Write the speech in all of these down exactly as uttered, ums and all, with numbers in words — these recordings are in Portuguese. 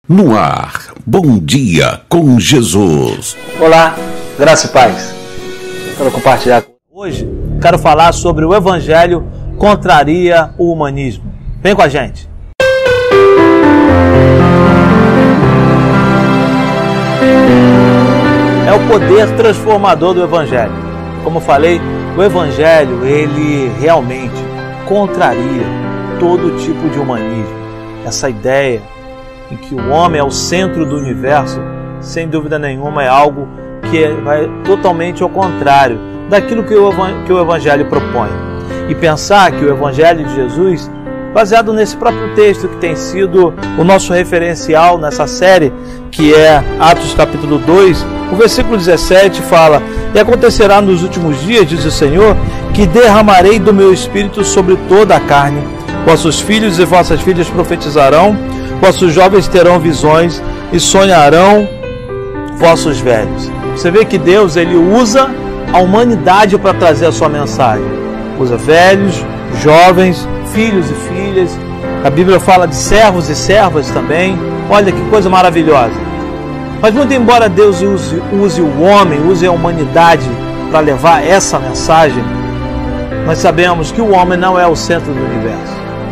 No ar, Bom Dia com Jesus. Olá, graça e paz. Quero compartilhar hoje. Quero falar sobre o Evangelho contraria o humanismo. Vem com a gente. É o poder transformador do Evangelho. Como falei, o Evangelho, ele realmente contraria todo tipo de humanismo. Essa ideia em que o homem é o centro do universo, sem dúvida nenhuma, é algo que vai totalmente ao contrário daquilo que o, que o Evangelho propõe. E pensar que o Evangelho de Jesus, baseado nesse próprio texto que tem sido o nosso referencial nessa série, que é Atos capítulo dois, o versículo dezessete fala: E acontecerá nos últimos dias, diz o Senhor, que derramarei do meu Espírito sobre toda a carne. Vossos filhos e vossas filhas profetizarão, vossos jovens terão visões e sonharão vossos velhos. Você vê que Deus, ele usa a humanidade para trazer a sua mensagem. Usa velhos, jovens, filhos e filhas. A Bíblia fala de servos e servas também. Olha que coisa maravilhosa. Mas muito embora Deus use, use o homem, use a humanidade para levar essa mensagem, nós sabemos que o homem não é o centro do universo.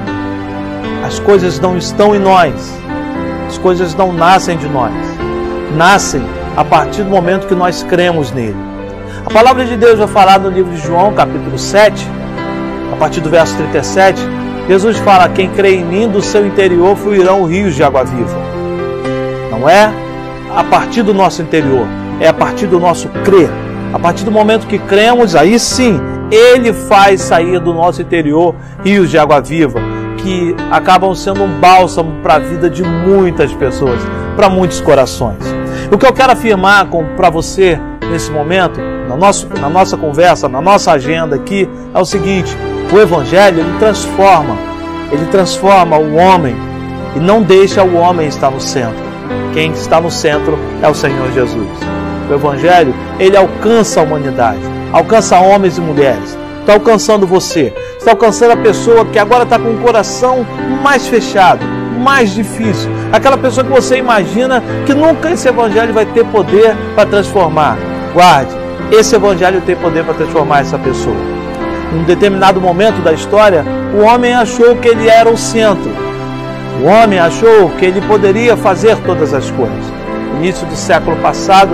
As coisas não estão em nós. As coisas não nascem de nós. Nascem a partir do momento que nós cremos nele. A palavra de Deus vai falar no livro de João, capítulo sete, a partir do verso trinta e sete, Jesus fala: quem crê em mim, do seu interior fluirão rios de água viva. Não é a partir do nosso interior, é a partir do nosso crer. A partir do momento que cremos, aí sim, ele faz sair do nosso interior rios de água viva, que acabam sendo um bálsamo para a vida de muitas pessoas, para muitos corações. O que eu quero afirmar para você nesse momento, na, nosso, na nossa conversa, na nossa agenda aqui, é o seguinte: o Evangelho, ele transforma, ele transforma o homem e não deixa o homem estar no centro. Quem está no centro é o Senhor Jesus. O Evangelho, ele alcança a humanidade, alcança homens e mulheres. Está alcançando você, está alcançando a pessoa que agora está com o coração mais fechado, mais difícil. Aquela pessoa que você imagina que nunca esse Evangelho vai ter poder para transformar. Guarde, esse Evangelho tem poder para transformar essa pessoa. Em um determinado momento da história, o homem achou que ele era o centro. O homem achou que ele poderia fazer todas as coisas. No início do século passado,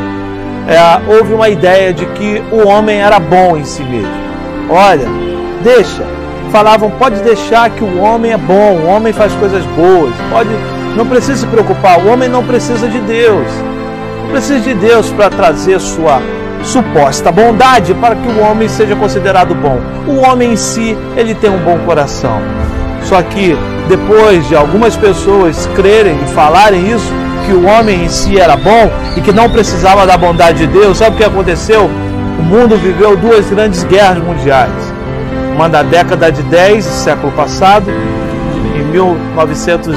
é, houve uma ideia de que o homem era bom em si mesmo. Olha, deixa. Falavam, pode deixar que o homem é bom, o homem faz coisas boas. Pode, não precisa se preocupar, o homem não precisa de Deus. Não precisa de Deus para trazer sua suposta bondade para que o homem seja considerado bom. O homem em si, ele tem um bom coração. Só que depois de algumas pessoas crerem e falarem isso, que o homem em si era bom e que não precisava da bondade de Deus, sabe o que aconteceu? O mundo viveu duas grandes guerras mundiais. Uma na década de dez, século passado, em mil novecentos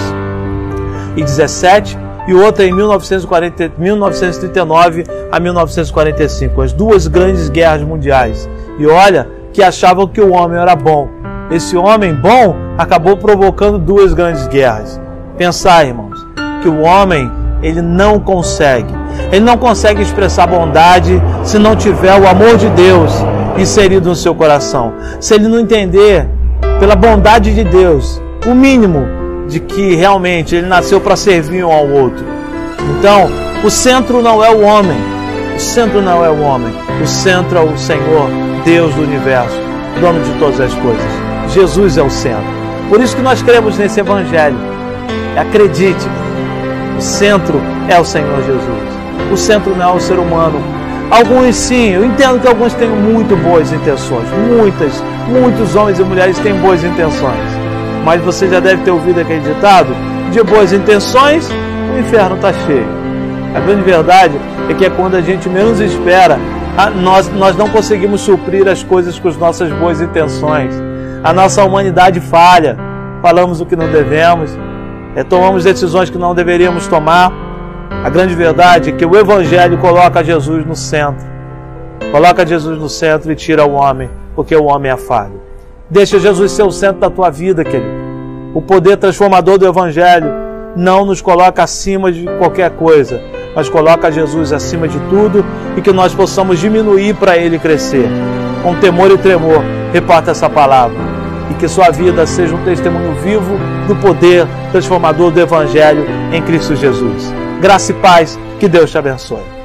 e dezessete, e outra em mil novecentos e quarenta, mil novecentos e trinta e nove a mil novecentos e quarenta e cinco. As duas grandes guerras mundiais. E olha que achavam que o homem era bom. Esse homem bom acabou provocando duas grandes guerras. Pensar, irmãos, que o homem, ele não consegue. Ele não consegue expressar bondade se não tiver o amor de Deus inserido no seu coração. Se ele não entender, pela bondade de Deus, o mínimo de que realmente ele nasceu para servir um ao outro. Então, o centro não é o homem. O centro não é o homem. O centro é o Senhor, Deus do universo, dono de todas as coisas. Jesus é o centro. Por isso que nós cremos nesse Evangelho. Acredite, o centro é o Senhor Jesus. O centro não é o ser humano. Alguns sim, eu entendo que alguns têm muito boas intenções. Muitas, muitos homens e mulheres têm boas intenções. Mas você já deve ter ouvido aquele ditado: de boas intenções, o inferno está cheio. A grande verdade é que é quando a gente menos espera, nós, nós não conseguimos suprir as coisas com as nossas boas intenções. A nossa humanidade falha, falamos o que não devemos, é, tomamos decisões que não deveríamos tomar. A grande verdade é que o Evangelho coloca Jesus no centro. Coloca Jesus no centro e tira o homem, porque o homem é falho. Deixa Jesus ser o centro da tua vida, querido. O poder transformador do Evangelho não nos coloca acima de qualquer coisa, mas coloca Jesus acima de tudo e que nós possamos diminuir para Ele crescer. Com temor e tremor, reparta essa palavra e que sua vida seja um testemunho vivo do poder transformador do Evangelho em Cristo Jesus. Graça e paz, que Deus te abençoe.